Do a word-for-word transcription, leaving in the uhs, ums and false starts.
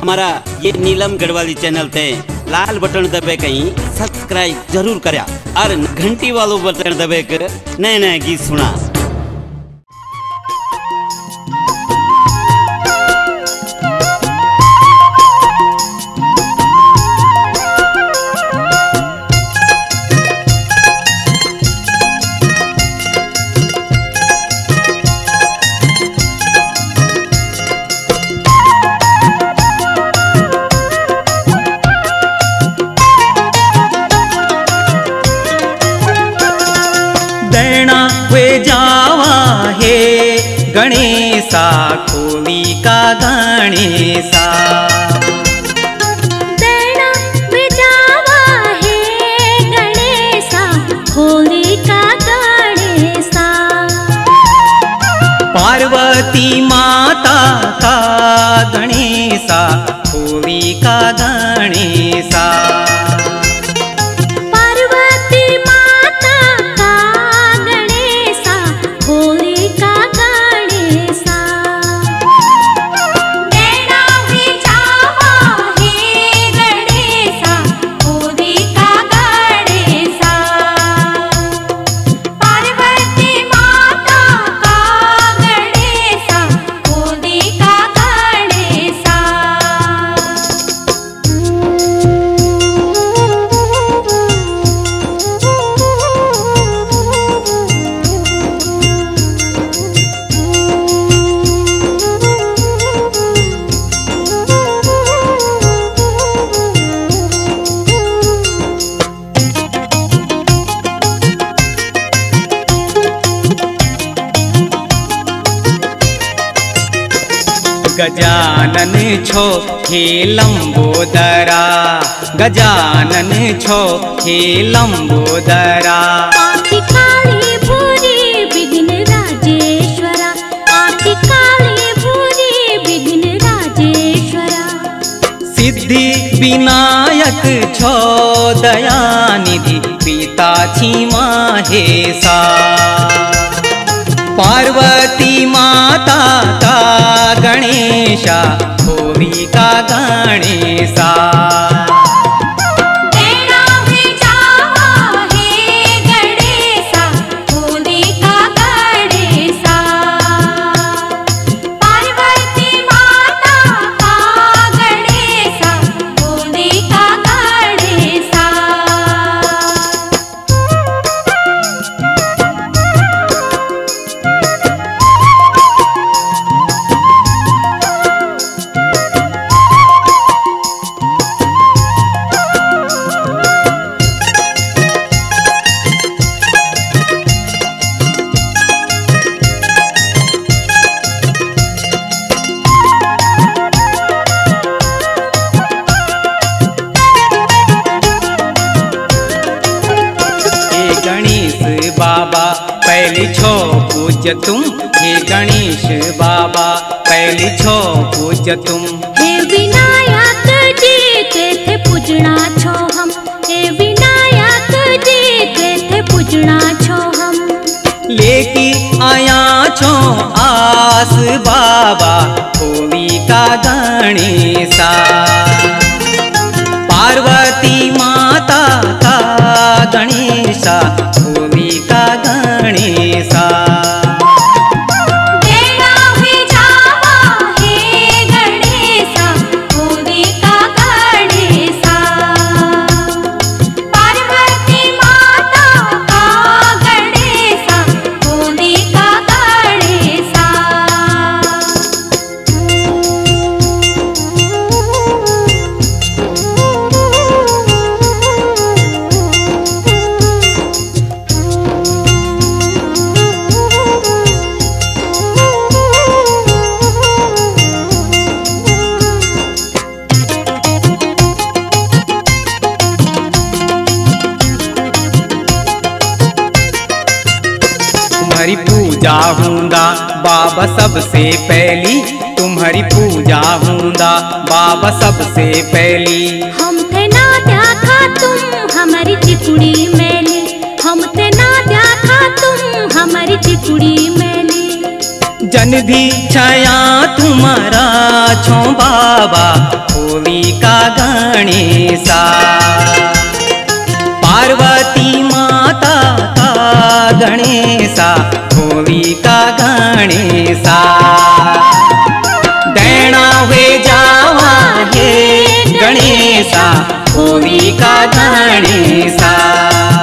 हमारा ये नीलम गढ़वाली चैनल थे लाल बटन दबे कहीं सब्सक्राइब जरूर करया और घंटी वालों बटन दबे कर नए नए गीत सुना। गणेशा खोली का गणेशा देना बेजावा है गणेशा खोली का गणेशा पार्वती माता का गणेशा खोली का गणेशा गजानन छो हे लंबोदरा गजानन छो हे लंबोदरा आखि काली भूरी विघ्न राजेश्वरा आखि काली भूरी विघ्न राजेश्वरा सिद्धि विनायक छो दयानिधि पिता छी माहेशा पार्वती माता का गणेशा खोली का गणेशा बाबा पहली छो पूज्य तुम हे गणेश बाबा पहली छो पूज्य तुम हे विनायक जी के थे पूजना छो हम हे विनायक जी के थे पूजना छो हम लेकी आया छो आस बाबा खोली का गणेशा पार्वती माता का गणेशा खोली का गणेशा तुम्हारी पूजा हूंदा बाबा सबसे पहली तुम्हारी पूजा हूंदा बाबा सबसे पहली हम थे ना देखा तुम हमारी चिकुड़ी मैली हम थे ना देखा तुम हमारी चिकुड़ी मैली जन भी छाया तुम्हारा छो बाबा गणेशा होवी का गणेशा देना हुए जावा हे गणेशा होवी का गणेशा।